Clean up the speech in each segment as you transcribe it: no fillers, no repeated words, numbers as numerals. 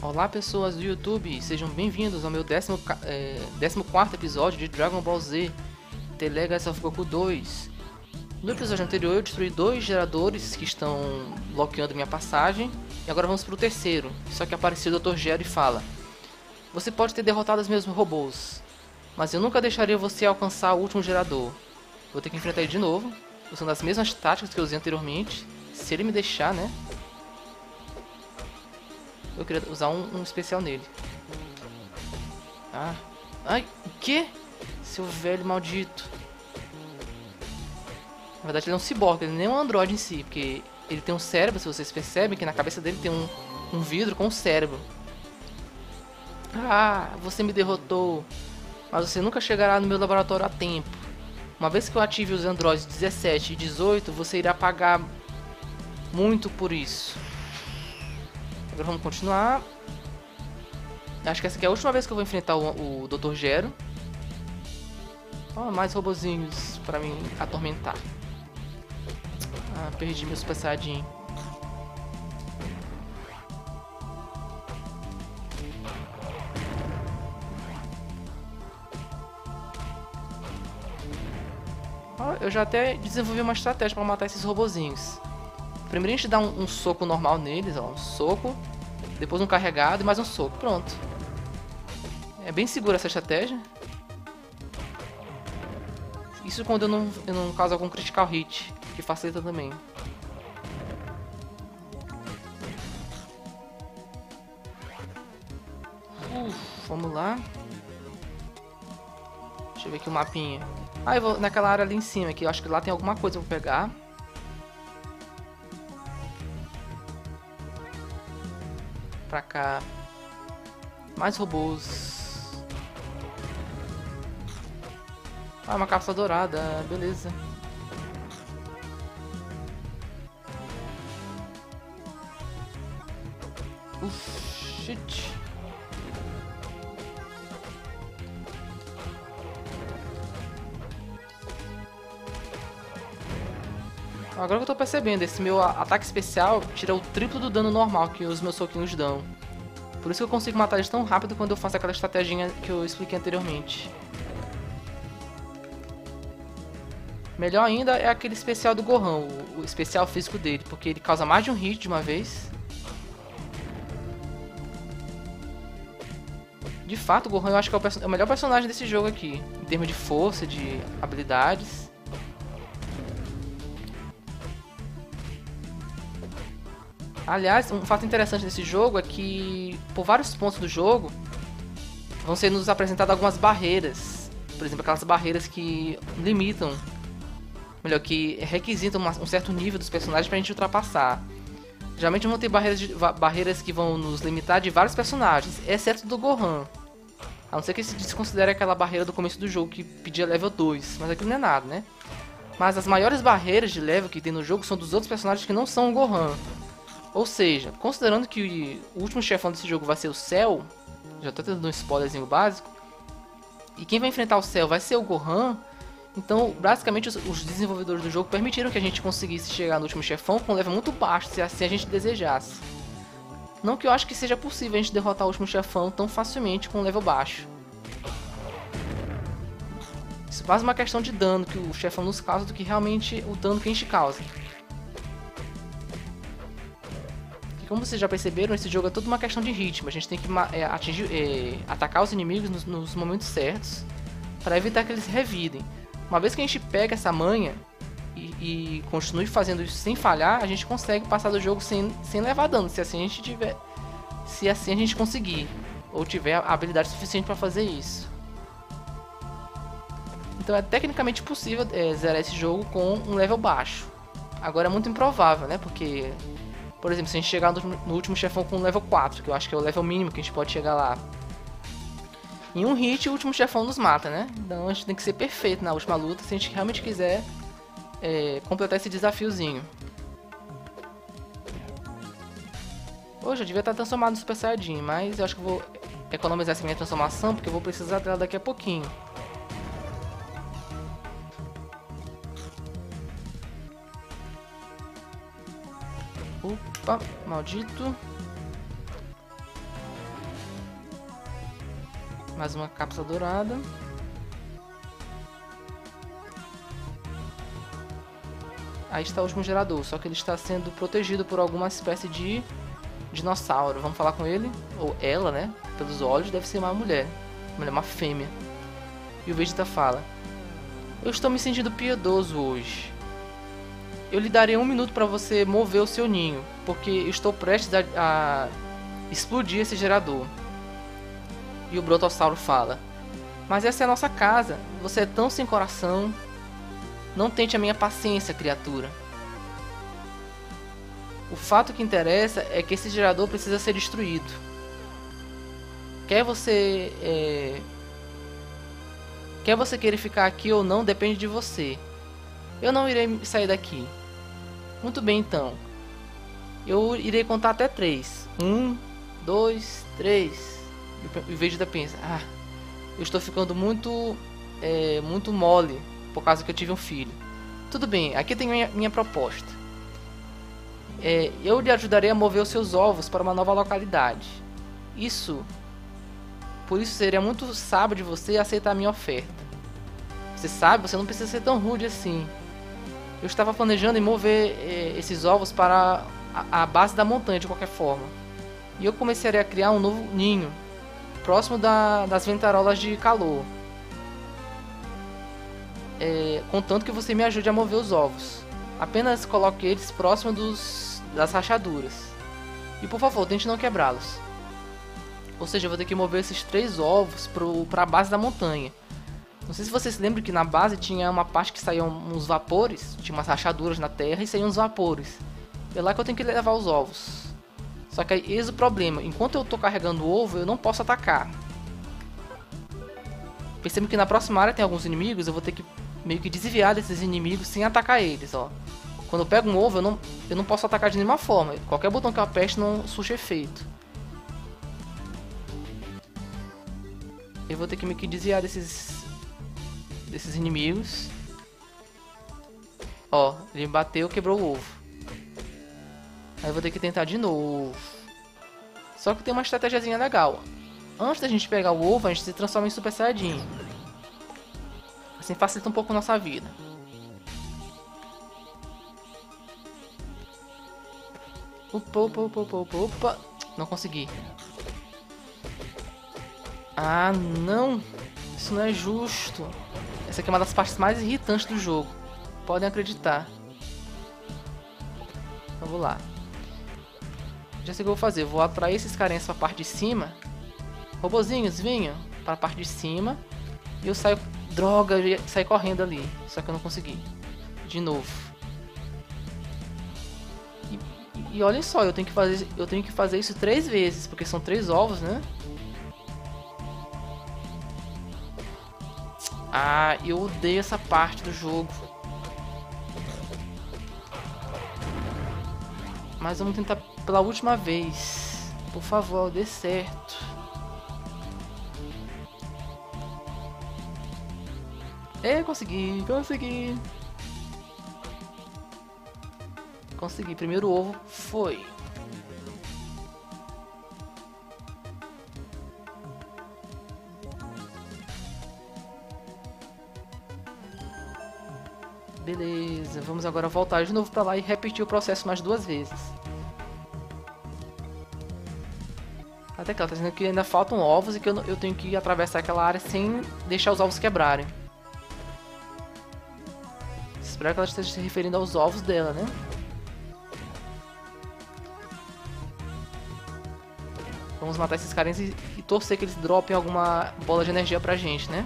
Olá pessoas do YouTube, sejam bem-vindos ao meu 14º episódio de Dragon Ball Z The Legacy of Goku 2. No episódio anterior eu destruí 2 geradores que estão bloqueando minha passagem, e agora vamos para o terceiro, só que apareceu o Dr. Gero e fala: você pode ter derrotado os meus robôs, mas eu nunca deixaria você alcançar o último gerador. Vou ter que enfrentar ele de novo, usando as mesmas táticas que eu usei anteriormente, se ele me deixar, né? Eu queria usar um especial nele. Ah. Ai, o quê? Seu velho maldito. Na verdade ele é um ciborgue, ele nem é um androide em si, porque ele tem um cérebro, se vocês percebem que na cabeça dele tem um vidro com um cérebro. Ah, você me derrotou, mas você nunca chegará no meu laboratório a tempo. Uma vez que eu ative os androides 17 e 18, você irá pagar muito por isso. Agora vamos continuar. Acho que essa aqui é a última vez que eu vou enfrentar o Dr. Gero. Oh, mais robozinhos pra me atormentar. Ah, perdi meu Super Saiyajin. Oh, eu já até desenvolvi uma estratégia pra matar esses robozinhos. Primeiro a gente dá um soco normal neles, ó, um soco, depois um carregado e mais um soco, pronto. É bem segura essa estratégia. Isso quando eu não causo algum critical hit, que facilita também. Vamos lá. Deixa eu ver aqui o mapinha. Ah, eu vou naquela área ali em cima, que eu acho que lá tem alguma coisa pra pegar. Pra cá. Mais robôs. Ah, uma cápsula dourada, beleza. Shit. Agora que eu tô percebendo, esse meu ataque especial tira o triplo do dano normal que os meus soquinhos dão. Por isso que eu consigo matar eles tão rápido quando eu faço aquela estratégia que eu expliquei anteriormente. Melhor ainda é aquele especial do Gohan, o especial físico dele, porque ele causa mais de um hit de uma vez. De fato, o Gohan eu acho que é o melhor personagem desse jogo aqui, em termos de força, de habilidades. Aliás, um fato interessante desse jogo é que, por vários pontos do jogo, vão ser nos apresentadas algumas barreiras. Por exemplo, aquelas barreiras que limitam, melhor, que requisitam um certo nível dos personagens pra gente ultrapassar. Geralmente vão ter barreiras que vão nos limitar de vários personagens, exceto do Gohan. A não ser que se desconsidere aquela barreira do começo do jogo que pedia level 2, mas aquilo não é nada, né? Mas as maiores barreiras de level que tem no jogo são dos outros personagens que não são o Gohan. Ou seja, considerando que o último chefão desse jogo vai ser o Cell, já tô tendo um spoilerzinho básico, e quem vai enfrentar o Cell vai ser o Gohan, então basicamente os desenvolvedores do jogo permitiram que a gente conseguisse chegar no último chefão com um level muito baixo, se assim a gente desejasse. Não que eu acho que seja possível a gente derrotar o último chefão tão facilmente com um level baixo. Isso é mais uma questão de dano que o chefão nos causa do que realmente o dano que a gente causa. Como vocês já perceberam, esse jogo é tudo uma questão de ritmo. A gente tem que atacar os inimigos nos momentos certos para evitar que eles revidem. Uma vez que a gente pega essa manha e continue fazendo isso sem falhar, a gente consegue passar do jogo sem levar dano, se assim a gente conseguir ou tiver a habilidade suficiente para fazer isso. Então é tecnicamente possível zerar esse jogo com um level baixo. Agora é muito improvável, né? Porque, por exemplo, se a gente chegar no último chefão com level 4, que eu acho que é o level mínimo que a gente pode chegar lá, em um hit o último chefão nos mata, né? Então a gente tem que ser perfeito na última luta se a gente realmente quiser completar esse desafiozinho. Hoje eu devia estar transformado no Super Saiyajin, mas eu acho que eu vou economizar essa minha transformação porque eu vou precisar dela daqui a pouquinho. Opa, maldito. Mais uma cápsula dourada. Aí está o último gerador, só que ele está sendo protegido por alguma espécie de dinossauro. Vamos falar com ele, ou ela, né? Pelos olhos, deve ser uma mulher, uma fêmea. E o Vegeta fala: eu estou me sentindo piedoso hoje. Eu lhe darei 1 minuto para você mover o seu ninho, porque estou prestes a explodir esse gerador. E o Brontossauro fala: mas essa é a nossa casa, você é tão sem coração. Não tente a minha paciência, criatura. O fato que interessa é que esse gerador precisa ser destruído. Quer você queira ficar aqui ou não, depende de você. Eu não irei sair daqui. Muito bem, então. Eu irei contar até 3. 1, 2, 3. E o Vegeta pensa: ah, eu estou ficando muito mole por causa que eu tive um filho. Tudo bem, aqui tem minha proposta. Eu lhe ajudarei a mover os seus ovos para uma nova localidade. Por isso seria muito sábio de você aceitar a minha oferta. Você sabe, você não precisa ser tão rude assim. Eu estava planejando em mover esses ovos para a base da montanha de qualquer forma. E eu começaria a criar um novo ninho, próximo das ventarolas de calor. Contanto que você me ajude a mover os ovos. Apenas coloque eles próximo das rachaduras. E por favor, tente não quebrá-los. Ou seja, eu vou ter que mover esses 3 ovos para a base da montanha. Não sei se vocês se lembram que na base tinha uma parte que saíam uns vapores. Tinha umas rachaduras na terra e saíam uns vapores. É lá que eu tenho que levar os ovos. Só que aí, eis o problema. Enquanto eu estou carregando o ovo, eu não posso atacar. Perceba que na próxima área tem alguns inimigos. Eu vou ter que meio que desviar desses inimigos sem atacar eles, ó. Quando eu pego um ovo, eu não posso atacar de nenhuma forma. Qualquer botão que eu aperte não surge efeito. Eu vou ter que meio que desviar desses inimigos. Ó, ele bateu, quebrou o ovo. Aí eu vou ter que tentar de novo. Só que tem uma estratégiazinha legal. Antes da gente pegar o ovo, a gente se transforma em Super Saiyajin. Assim facilita um pouco a nossa vida. Opa. Não consegui. Ah, não. Isso não é justo. Essa aqui é uma das partes mais irritantes do jogo. Podem acreditar. Vamos lá. Já sei o que eu vou fazer. Eu vou atrair esses carinhas para a parte de cima. Robozinhos, venham para a parte de cima. E eu saio... Droga, eu ia sair correndo ali. Só que eu não consegui. De novo. E olha só, eu tenho que fazer isso 3 vezes. Porque são 3 ovos, né? Ah, eu odeio essa parte do jogo. Mas vamos tentar pela última vez. Por favor, dê certo. Consegui. Consegui. Primeiro ovo foi. Beleza, vamos agora voltar de novo pra lá e repetir o processo mais 2 vezes. Até que ela tá dizendo que ainda faltam ovos e que eu tenho que atravessar aquela área sem deixar os ovos quebrarem. Espero que ela esteja se referindo aos ovos dela, né? Vamos matar esses carinhas e torcer que eles dropem alguma bola de energia pra gente, né?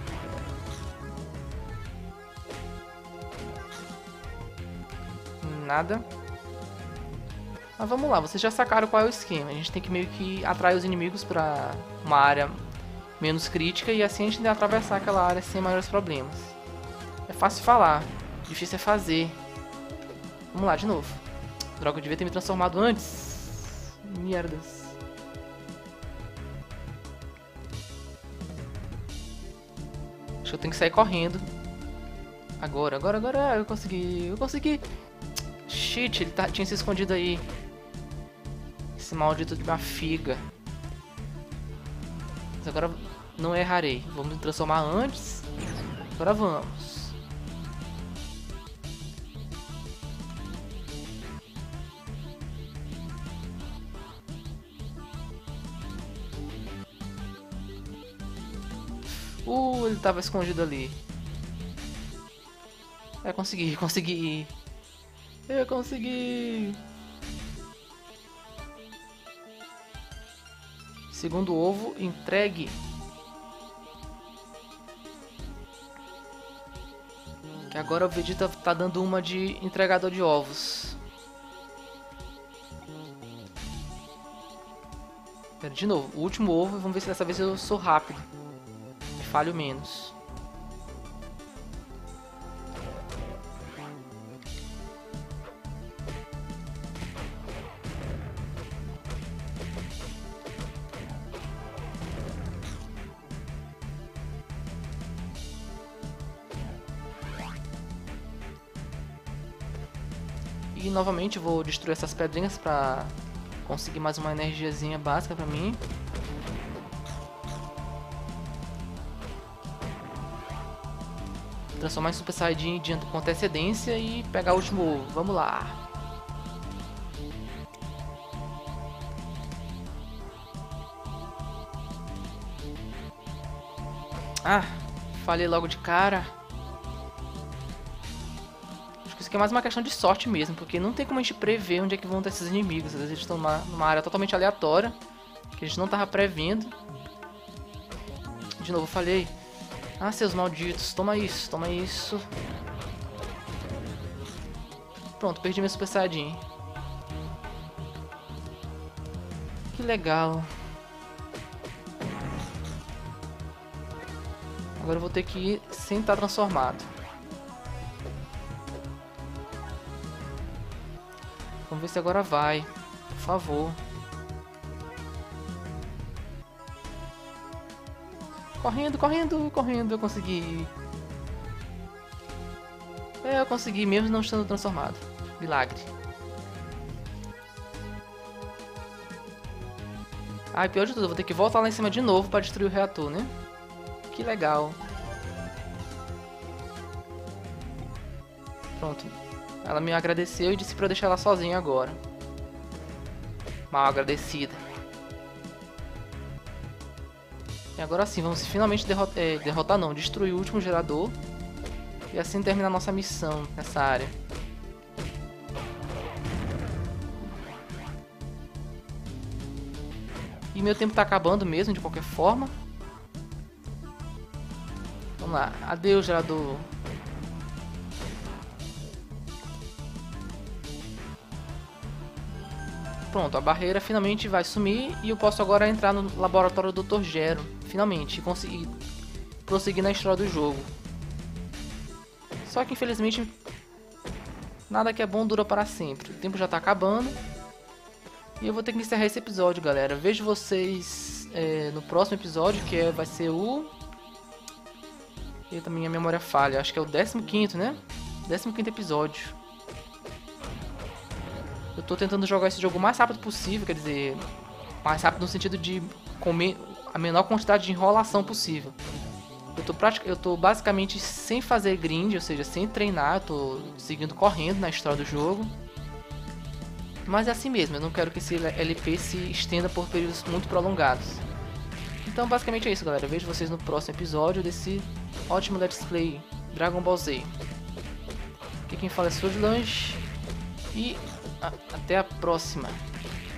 Nada. Mas vamos lá, vocês já sacaram qual é o esquema. A gente tem que meio que atrair os inimigos pra uma área menos crítica e assim a gente tem que atravessar aquela área sem maiores problemas. É fácil falar, difícil é fazer. Vamos lá, de novo. Droga, eu devia ter me transformado antes. Merdas. Acho que eu tenho que sair correndo. Agora, eu consegui. Shit, ele tinha se escondido aí. Esse maldito de uma figa. Mas agora não errarei. Vamos me transformar antes. Agora vamos. Ele tava escondido ali. Consegui. Eu consegui. Segundo ovo entregue. Que agora o Vegeta tá dando uma de entregador de ovos. Pera, de novo, o último ovo. Vamos ver se dessa vez eu sou rápido. Falho menos. E novamente vou destruir essas pedrinhas para conseguir mais uma energiazinha básica para mim. Transformar em Super Saiyajin com antecedência e pegar o último ovo. Vamos lá. Ah, falhei logo de cara. Acho que isso aqui é mais uma questão de sorte mesmo, porque não tem como a gente prever onde é que vão estar esses inimigos. Às vezes eles estão numa área totalmente aleatória, que a gente não estava prevendo. De novo, falhei. Ah, seus malditos, toma isso, toma isso. Pronto, perdi meu Super Saiyajin. Que legal. Agora eu vou ter que ir sem estar transformado. Vamos ver se agora vai. Por favor. Correndo, eu consegui. Eu consegui mesmo não estando transformado. Milagre. Ah, e pior de tudo, eu vou ter que voltar lá em cima de novo para destruir o reator, né? Que legal. Pronto. Ela me agradeceu e disse pra eu deixar ela sozinha agora. Mal agradecida. E agora sim, vamos finalmente derrotar não, destruir o último gerador. E assim terminar nossa missão nessa área. E meu tempo tá acabando mesmo, de qualquer forma. Vamos lá, adeus gerador. Pronto, a barreira finalmente vai sumir e eu posso agora entrar no laboratório do Dr. Gero, finalmente, e conseguir prosseguir na história do jogo. Só que infelizmente nada que é bom dura para sempre. O tempo já tá acabando e eu vou ter que encerrar esse episódio, galera. Vejo vocês no próximo episódio, que vai ser o... Eita, minha memória falha, acho que é o 15º, né? 15º episódio. Eu tô tentando jogar esse jogo o mais rápido possível, quer dizer, mais rápido no sentido de comer a menor quantidade de enrolação possível. Eu tô basicamente sem fazer grind, ou seja, sem treinar, eu tô seguindo correndo na história do jogo. Mas é assim mesmo, eu não quero que esse LP se estenda por períodos muito prolongados. Então basicamente é isso, galera. Vejo vocês no próximo episódio desse ótimo Let's Play Dragon Ball Z. Aqui quem fala é Solange e até a próxima.